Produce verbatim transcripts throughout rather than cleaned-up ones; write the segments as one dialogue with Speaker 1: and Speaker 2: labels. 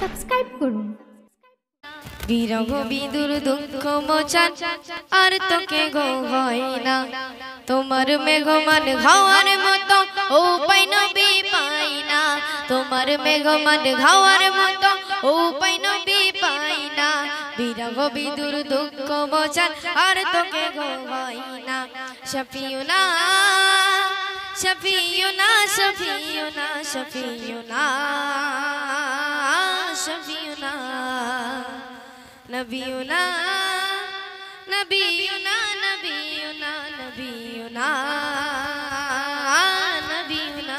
Speaker 1: Subscribe করুন।
Speaker 2: বিরহ বিদুর দুঃখ মোচন আর তোকে গো হয় না, তোমার মেঘমান ঘাওয়ার মতো উপায় নবী পাই না, তোমার মেঘমান ঘাওয়ার মতো উপায় নবী পাই না। বিরহ বিদুর দুঃখ মোচন আর তোকে গো হয় না। শফিউনা শফিউনা শফিউনা শফিউনা শফিউনা নবিয়ুনা নবিয়ুনা নবিয়ুনা নবিয়ুনা নবিয়ুনা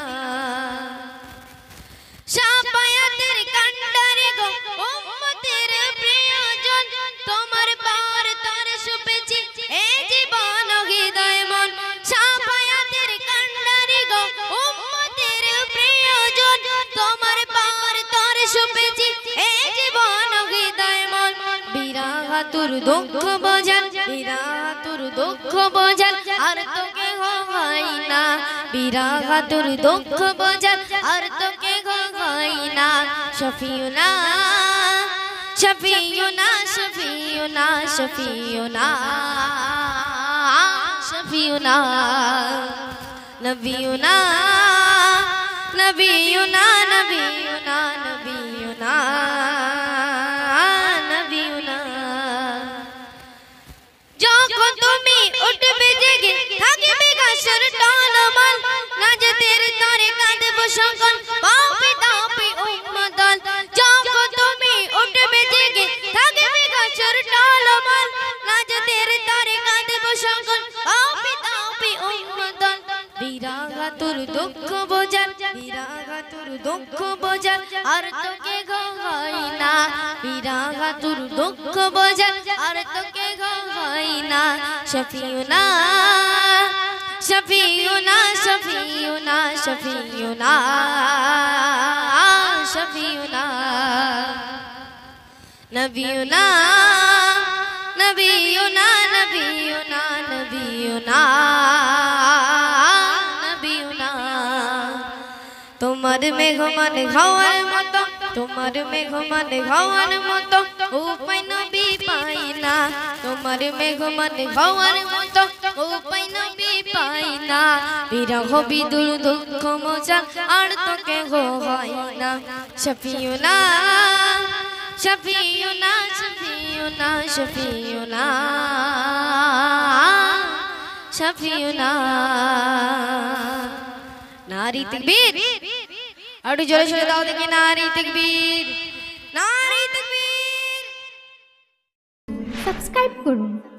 Speaker 2: শাফায়াতের কান্ডারে গো উম্মতের প্রিয়জন, তোমার পার তার সুপেছি এ জীবন হৃদয় মন। শাফায়াতের কান্ডারে গো উম্মতের প্রিয়জন, তোমার পার তার সুপেছি এ জীবন হৃদয় মন। বিরাহাতুর দুঃখ বোঝান বিরাহাতুর দুঃখ বোঝান আর তোকে হয় না, বিরাহাতুর দুঃখ বোঝান আর তোকে হয় না। শফিউনা শফিউনা শফিউনা শফিউনা শফিউনা নবিয়ুনা নবিয়ুনা নবিয়ুনা নবিয়ুনা নবিয়ুনা। যখন তুমি উঠবে জেগে থাকবে গাছের টালমাল, নাজতের তরে কাঁদব সকল পাপি তাপি উম্মতল। যখন তুমি উঠবে জেগে থাকবে গাছের টালমাল, নাজতের তরে কাঁদব সকল পাপি তাপি উম্মতল। বিরাগাতুর দুঃখ বোঝান বিরাগাতুর দুঃখ বোঝান আর তোকে হয় না, বিরাগাতুর দুঃখ বোঝান আর তোকে হয় না। শফিউনা শফিউনা শফিউনা শফিউনা শফিউনা নবিয়ুনা নবিয়ুনা নবিয়ুনা নবিয়ুনা নবিয়ুনা। তোমার মেঘমান ঘাওয়ার মতো তোমার মেঘমান ঘাওয়ার মতো উপায় নবী পাই না, তোমার মেঘমান ঘাওয়ার মতো উপায় নবী পাই না। বিরহ বিদুর দুঃখ মোচন আর তোকে গো হয় না। শফিউনা শফিউনা শফিউনা শফিউনা শফিউনা। নারী তাকবীর, আর জোরে জোরে দাও দেখি নারী তাকবীর নারী তাকবীর।
Speaker 1: সাবস্ক্রাইব করুন।